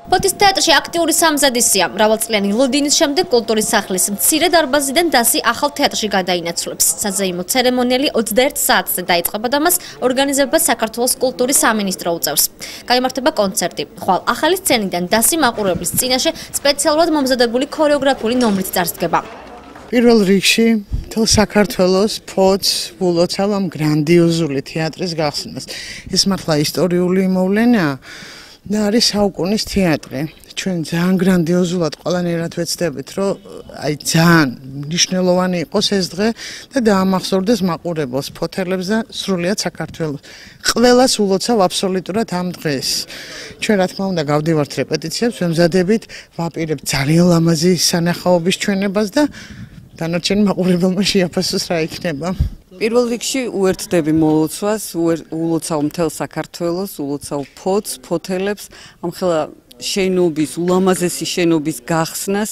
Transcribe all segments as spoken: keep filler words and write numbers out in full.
ფოთის თეატრში აქტიური სამზადისია. მრავალწლიანი ლოდინის შემდეგ კულტურის სახლის მცირე დარბაზიდან დასი ახალ თეატრში გადაინაცვლებს. საზეიმო ცერემონიალი ოცდაერთ საათზე დაიწყება და მას ორგანიზებას საქართველოს კულტურის სამინისტრო უწევს. გაიმართება კონცერტი. ხვალ ახალი სცენიდან დასი მაყურებლის წინაშე სპეციალურად მომზადებული ქორეოგრაფიული ნომრით წარსდგება. პირველ რიგში მთელ საქართველოს ფოთს ულოცავ ამ გრანდიოზული თეატრის გახსნას. ეს მართლა ისტორიული მოვლენაა. და არის საუკუნის თეატრი. ჩვენ ძალიან გრანდიოზულად ყველანაირად ვეცდებით, რომ აი ძალიან მნიშვნელოვანი იყოს ეს დღე და დაამახსოვრდეს მაყურებელს, ფოთელებს და სრულიად საქართველოს. ყველას ულოცავ აბსოლუტურად ამ დღეს. ჩვენ რა თქმა უნდა გავდივართ რეპეტიციებს, ვემზადებით, ვაპირებთ ძალიან ლამაზი სანახაობის ჩვენებას და დანარჩენი მაყურებელმა შეაფასოს რა იქნება. პირველ რიგში უერთდები მოლოცვას, ულოცავ მთელ საქართველოს, ულოცავ ფოთს, ფოთელებს, ამხელა შენობის, ულამაზესი შენობის გახსნას.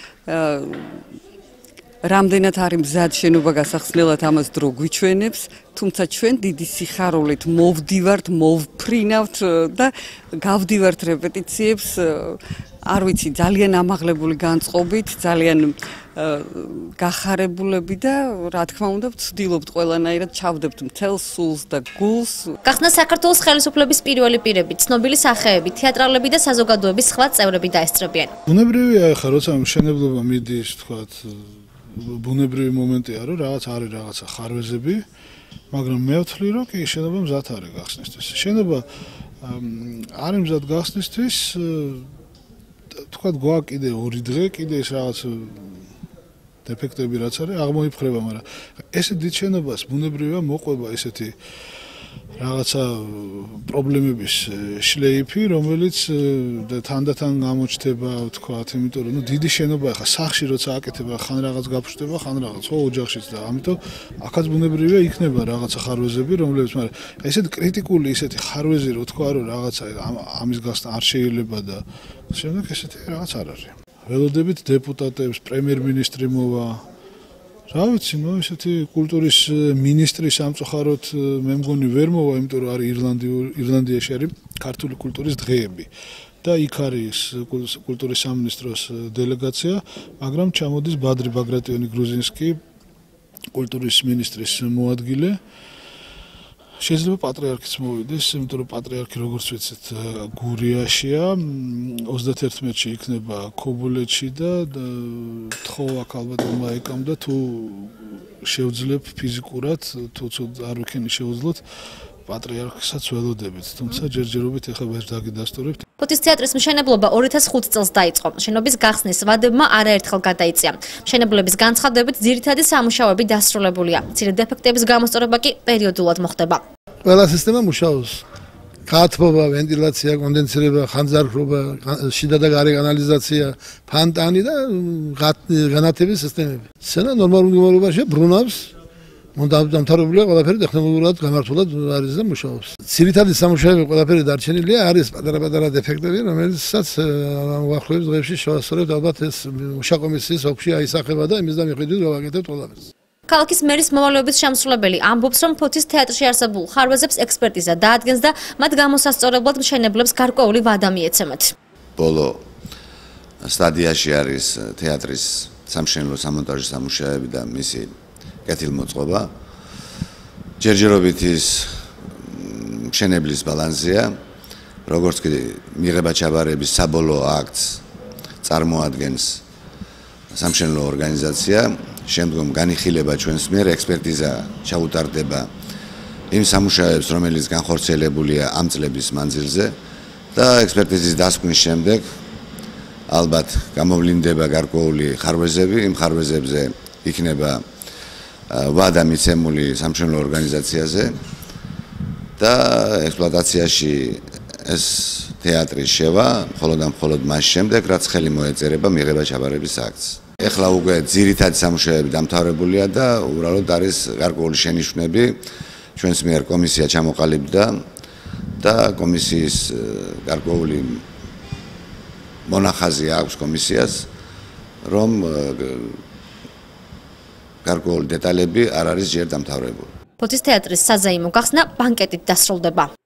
რამდენად არის მზად შენობა გასახსნელად ამას დრო გვიჩვენებს, თუმცა ჩვენ დიდი სიხარულით მოვდივართ, მოვფრინავთ და გავდივართ რეპეტიციებს, არ ვიცი, ძალიან ამაღლებული განწყობით, ძალიან გახარებულები და რა თქმა უნდა ვცდილობთ ყველანაირად ჩავდებთ მთელ სულს და გულს. გახსნა საქართველოს ხელისუფლების პირველი პირები, ცნობილი სახეები, თეატრალები და საზოგადოების სხვა წევრები დაესწრებიან. ბუნებრივია ახლა როცა მშენებლობა მიდის, თქვათ, ბუნებრივი მომენტია, რომ რაღაც არის რაღაცა ხარვეზები, მაგრამ მე ვთვლი, რომ კი შენობა მზად არის გახსნისთვის. შენობა არის მზად გახსნისთვის, თქვათ, გვაქვს კიდე ორი დღე, კიდე ეს რაღაც დეფექტები რაც არის აღმოიფხრება, მაგრამ ესე დიდ შენობას ბუნებრივია მოყვება ესეთი რაღაცა პრობლემების შლეიფი, რომელიც თანდათან გამოჩნდება, თქვათ, იმიტომ რომ ნუ დიდი შენობა ახლა სახლში როცა აკეთება, ხან რაღაც გაფრთხდება, ხან რაღაც ხო ოჯახშიც და ამიტომ აქაც ბუნებრივია იქნება რაღაცა ხარვეზები, რომლებიც, მაგრამ ესეთი კრიტიკული ესეთი ხარვეზი რო თქვა რომ რაღაცა ამის გასწა არ შეიძლება და შემდეგ ესეთი რაღაც არ არის. ველოდებით დეპუტატებს, პრემიერ-მინისტრი მოვა. რა ვიცი, ნუ ესეთი კულტურის მინისტრი სამწუხაროდ მე მგონი ვერ მოვა, იმიტომ რომ არის ირლანდიაში არის ქართული კულტურის დღეები. და იქ არის კულტურის სამინისტროს დელეგაცია, მაგრამ ჩამოდის ბადრი ბაგრატიონი გრუზინსკი, კულტურის მინისტრის მოადგილე. შეიძლება პატრიარქიც მოვიდეს, იმიტომ რომ პატრიარქი როგორც ვიცით გურიაშია, ოცდაათერთში იქნება ქობულეთში და თხოვა ალბათ მაიკამ და თუ შევძლებ ფიზიკურად, თუ არ ვიქენი შეუძლოთ პატრიარქსაც ველოდებით, თუმცა ჯერჯერობით ეხლა ვერ დაგიდასტურებთ. ფოთის თეატრის მშენებლობა ორი ათას ხუთი წელს დაიწყო. შენობის გახსნის ვადებმა არაერთხელ გადაიწია. მშენებლების განცხადებით ძირითადი სამუშაოები დასრულებულია. მცირე დეფექტების გამოსწორება კი პერიოდულად მოხდება. ყველა სისტემა მუშაობს. გაათბობა, ვენტილაცია, კონდენსირება, ხანძარფრობა, შიდა და გარე კანალიზაცია, ფანტანი და განათების სისტემები. სცენა ნორმალურ მდგომარეობაშია, ბრუნავს. დამთავრებულია ყველაფერი ტექნოლოგიურად გამართულად არის და მუშაობს. ძირითადი სამუშაოები ყველაფერი დარჩენილია, არის პატარა-პატარა დეფექტები, რომელსაც უახლოეს დღეებში შევასწორებთ, ალბათ ეს მუშაკომისიის ოფში აისახება და იმის და მიხედვით გავაკეთებთ ყველაფერს. ქალაქის მერის მოვალეობის შემსრულებელი ამბობს, რომ ფოთის თეატრში არსებულ ხარვეზებს ექსპერტიზა დაადგენს და მათ გამოსასწორებლად მშენებლებს გარკვეული ვადა მიეცემათ. ბოლო სტადიაში არის თეატრის სამშენებლო სამონტაჟო სამუშაოები და მისი კეთილმოწყობა. ჯერჯერობით ის მშენებლის ბალანსია, როგორც კი მიღება-ჩაბარების საბოლოო აქტს წარმოადგენს სამშენებლო ორგანიზაცია, შემდგომ განიხილება ჩვენს მიერ ექსპერტიზა ჩაუტარდება იმ სამუშაოებს, რომელიც განხორციელებულია ამ წლების მანძილზე და ექსპერტიზის დასკვნის შემდეგ ალბათ გამოვლინდება გარკვეული ხარვეზები, იმ ხარვეზებზე იქნება ვადა მიცემული სამშენებლო ორგანიზაციაზე და ექსპლუატაციაში ეს თეატრი შევა მხოლოდ და მხოლოდ მას შემდეგ, რაც ხელი მოეწერება მიღება-ჩაბარების აქტს. ეხლა უკვე ძირითადი სამუშაოები დამთავრებულია და უბრალოდ არის გარკვეული შენიშვნები. ჩვენს მიერ კომისია ჩამოყალიბდა და კომისიის გარკვეული მონახაზი აქვს კომისიას, რომ გარკვეული დეტალები არ არის ჯერ დამთავრებული. ფოთის თეატრის საზეიმო გახსნა ბანკეტით დასრულდება.